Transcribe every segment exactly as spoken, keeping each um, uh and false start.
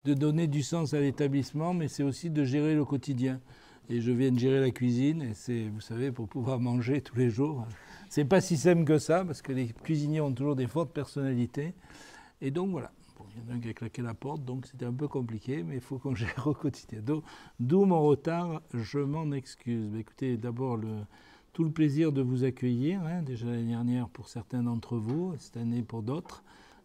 de donner du sens à l'établissement, mais c'est aussi de gérer le quotidien. Et je viens de gérer la cuisine, et c'est, vous savez, pour pouvoir manger tous les jours, c'est pas si simple que ça, parce que les cuisiniers ont toujours des fortes personnalités. Et donc voilà. Bon, il y en a un qui a claqué la porte, donc c'était un peu compliqué, mais il faut qu'on gère au quotidien. D'où mon retard, je m'en excuse. Mais écoutez, d'abord, le, tout le plaisir de vous accueillir, hein, déjà l'année dernière pour certains d'entre vous, cette année pour d'autres.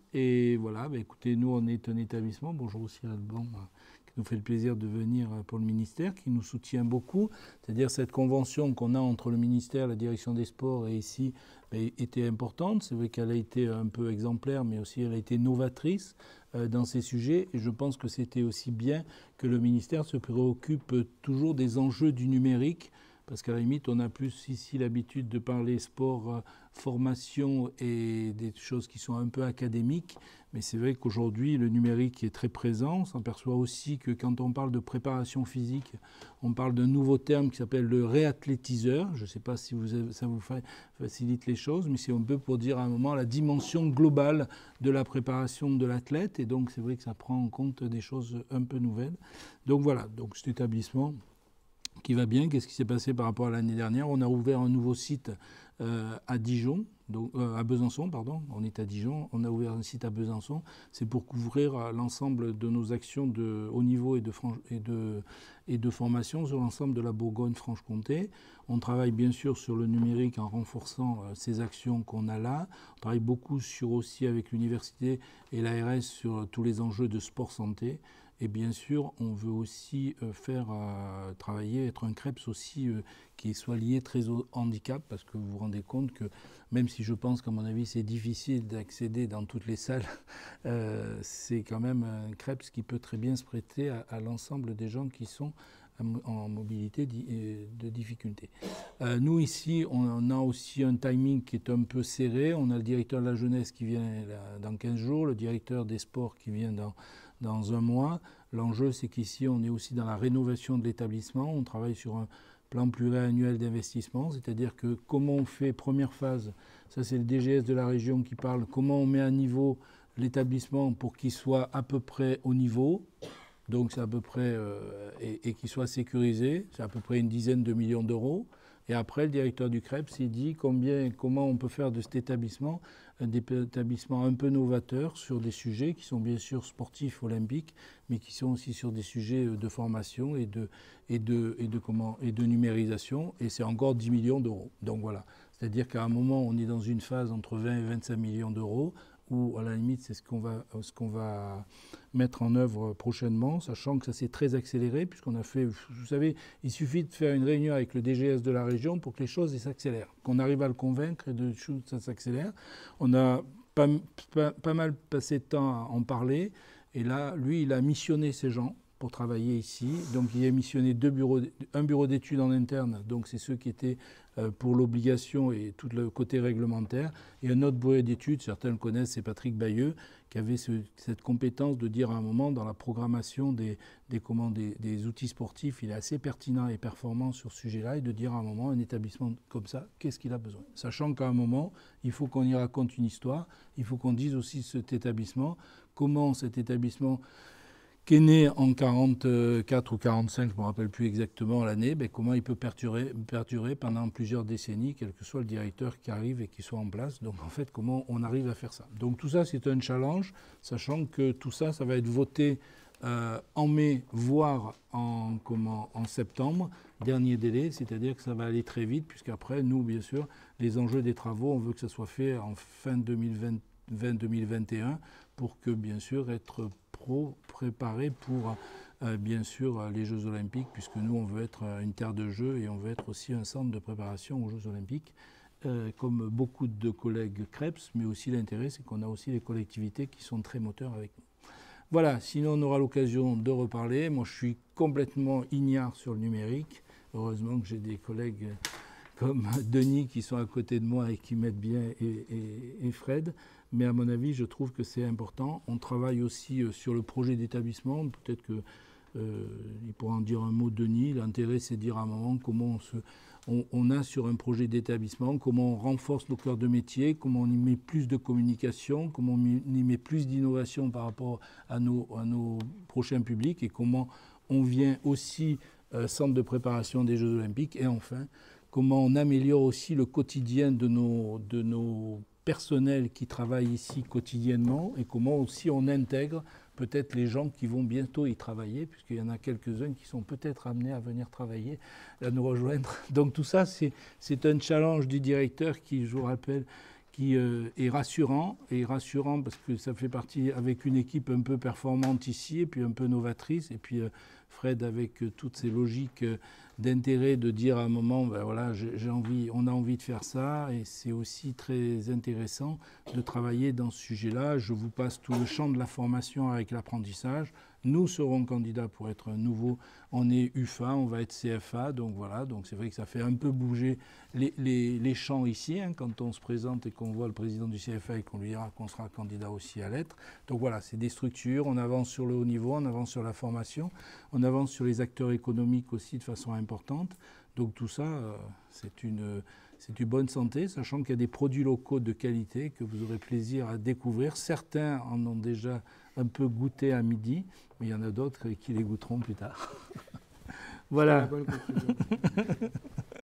Et voilà, bah écoutez, nous, on est un établissement, bonjour aussi à Alban, qui nous fait le plaisir de venir pour le ministère, qui nous soutient beaucoup. C'est-à-dire cette convention qu'on a entre le ministère, la direction des sports et ici, bah, était importante. C'est vrai qu'elle a été un peu exemplaire, mais aussi elle a été novatrice euh, dans ces sujets. Et je pense que c'était aussi bien que le ministère se préoccupe toujours des enjeux du numérique, parce qu'à la limite, on a plus ici l'habitude de parler sport, euh, formation et des choses qui sont un peu académiques. Mais c'est vrai qu'aujourd'hui, le numérique est très présent. On s'aperçoit aussi que quand on parle de préparation physique, on parle d'un nouveau terme qui s'appelle le réathlétiseur. Je ne sais pas si vous avez, ça vous facilite les choses, mais c'est un peu pour dire à un moment la dimension globale de la préparation de l'athlète. Et donc, c'est vrai que ça prend en compte des choses un peu nouvelles. Donc voilà, donc cet établissement qui va bien. Qu'est-ce qui s'est passé par rapport à l'année dernière? On a ouvert un nouveau site euh, à Dijon, donc, euh, à Besançon, pardon. On est à Dijon. On a ouvert un site à Besançon. C'est pour couvrir l'ensemble de nos actions de haut niveau et de, et de, et de formation sur l'ensemble de la Bourgogne-Franche-Comté. On travaille bien sûr sur le numérique en renforçant euh, ces actions qu'on a là. On travaille beaucoup sur aussi avec l'université et l'A R S sur tous les enjeux de sport-santé. Et bien sûr, on veut aussi euh, faire euh, travailler, être un CREPS aussi euh, qui soit lié très au handicap, parce que vous vous rendez compte que même si je pense qu'à mon avis c'est difficile d'accéder dans toutes les salles, euh, c'est quand même un CREPS qui peut très bien se prêter à, à l'ensemble des gens qui sont en mobilité de difficulté. Euh, nous ici, on a aussi un timing qui est un peu serré. On a le directeur de la jeunesse qui vient dans quinze jours, le directeur des sports qui vient dans dans un mois. L'enjeu, c'est qu'ici, on est aussi dans la rénovation de l'établissement. On travaille sur un plan pluriannuel d'investissement, c'est-à-dire que comment on fait, première phase, ça c'est le D G S de la région qui parle, comment on met à niveau l'établissement pour qu'il soit à peu près au niveau, donc c'est à peu près, euh, et, et qu'il soit sécurisé, c'est à peu près une dizaine de millions d'euros. Et après, le directeur du CREPS, il dit combien, comment on peut faire de cet établissement un établissement un peu novateur sur des sujets qui sont bien sûr sportifs, olympiques, mais qui sont aussi sur des sujets de formation et de, et de, et de, comment, et de numérisation. Et c'est encore dix millions d'euros. Donc voilà. C'est-à-dire qu'à un moment, on est dans une phase entre vingt et vingt-cinq millions d'euros, où à la limite, c'est ce qu'on va, ce qu'on va mettre en œuvre prochainement, sachant que ça s'est très accéléré, puisqu'on a fait, vous savez, il suffit de faire une réunion avec le D G S de la région pour que les choses s'accélèrent, qu'on arrive à le convaincre et de ça s'accélère. On a pas, pas, pas mal passé de temps à en parler, et là, lui, il a missionné ces gens pour travailler ici. Donc il a missionné deux bureaux, un bureau d'études en interne, donc c'est ceux qui étaient pour l'obligation et tout le côté réglementaire, et un autre bureau d'études, certains le connaissent, c'est Patrick Bayeux, qui avait ce, cette compétence de dire à un moment dans la programmation des, des, comment, des, des outils sportifs, il est assez pertinent et performant sur ce sujet-là, et de dire à un moment, un établissement comme ça, qu'est-ce qu'il a besoin? Sachant qu'à un moment, il faut qu'on y raconte une histoire, il faut qu'on dise aussi cet établissement, comment cet établissement qui est né en quarante-quatre ou quarante-cinq, je ne me rappelle plus exactement l'année, ben comment il peut perdurer, perdurer pendant plusieurs décennies, quel que soit le directeur qui arrive et qui soit en place. Donc en fait, comment on arrive à faire ça? Donc tout ça, c'est un challenge, sachant que tout ça, ça va être voté euh, en mai, voire en, comment, en septembre, dernier délai, c'est-à-dire que ça va aller très vite, puisqu'après, nous, bien sûr, les enjeux des travaux, on veut que ça soit fait en fin deux mille vingt, deux mille vingt et un, pour que, bien sûr, être pro préparé pour, euh, bien sûr, les Jeux Olympiques, puisque nous, on veut être une terre de jeu et on veut être aussi un centre de préparation aux Jeux Olympiques, euh, comme beaucoup de collègues CREPS, mais aussi l'intérêt, c'est qu'on a aussi les collectivités qui sont très moteurs avec nous. Voilà, sinon on aura l'occasion de reparler. Moi, je suis complètement ignare sur le numérique. Heureusement que j'ai des collègues comme Denis qui sont à côté de moi et qui m'aident bien, et, et, et Fred. Mais à mon avis, je trouve que c'est important. On travaille aussi sur le projet d'établissement. Peut-être que euh, il pourra en dire un mot, Denis. L'intérêt, c'est de dire à un moment comment on, se, on, on a sur un projet d'établissement, comment on renforce nos cœurs de métier, comment on y met plus de communication, comment on y met plus d'innovation par rapport à nos, à nos prochains publics et comment on vient aussi euh, centre de préparation des Jeux Olympiques. Et enfin, comment on améliore aussi le quotidien de nos, de nos personnels qui travaillent ici quotidiennement et comment aussi on intègre peut-être les gens qui vont bientôt y travailler, puisqu'il y en a quelques-uns qui sont peut-être amenés à venir travailler, à nous rejoindre. Donc tout ça, c'est, c'est un challenge du directeur qui, je vous rappelle, qui euh, est rassurant, et rassurant parce que ça fait partie avec une équipe un peu performante ici, et puis un peu novatrice, et puis euh, Fred avec euh, toutes ces logiques euh, d'intérêt de dire à un moment, ben voilà, j'ai envie, on a envie de faire ça, et c'est aussi très intéressant de travailler dans ce sujet-là. Je vous passe tout le champ de la formation avec l'apprentissage. Nous serons candidats pour être nouveau. On est U F A, on va être C F A, donc voilà. Donc c'est vrai que ça fait un peu bouger les, les, les champs ici, hein, quand on se présente et qu'on voit le président du C F A et qu'on lui dira qu'on sera candidat aussi à l'être. Donc voilà, c'est des structures. On avance sur le haut niveau, on avance sur la formation, on avance sur les acteurs économiques aussi de façon importante. Donc tout ça, euh, c'est une... C'est une bonne santé, sachant qu'il y a des produits locaux de qualité que vous aurez plaisir à découvrir. Certains en ont déjà un peu goûté à midi, mais il y en a d'autres qui les goûteront plus tard. Voilà.